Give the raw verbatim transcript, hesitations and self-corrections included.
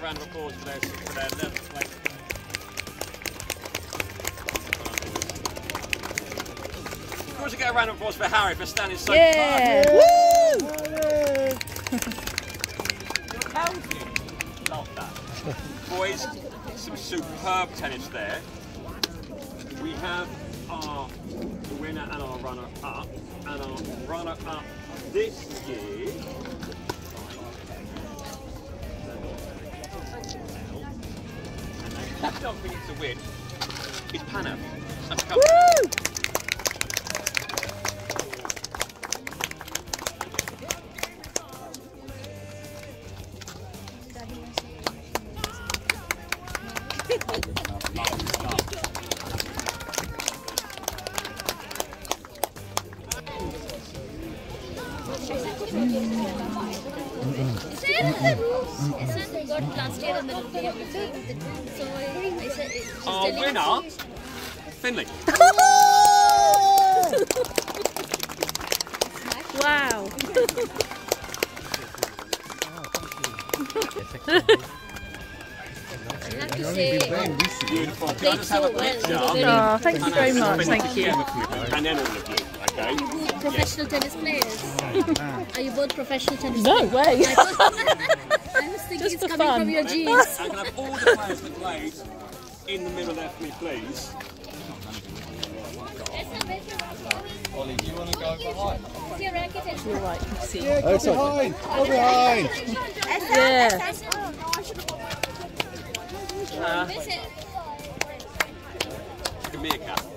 round of applause for their, for their eleventh place. Of course, you get a round of applause for Harry for standing so yeah. far. Woo! You're counting. Love that. Boys, some superb tennis there. We have our winner and our runner-up, and our runner-up this year. I don't think it's a win. It's Panam. Woo! They got last year and then they have so I said our winner, Finlay. Wow. I have to say, Beautiful. Can I just so have a well. picture? Oh, thank you very much. Thank you. And then all of you, okay? Are you both professional tennis players? Are you both professional tennis No players? way. I, thought, I was thinking Just it's for coming fun. from your genes. I can have all the players that played in the middle there for me, please. Ollie, do you want to go behind? Your racket is You're right. You see. Yeah, go behind. Go behind. Yeah. Uh, give me a cat.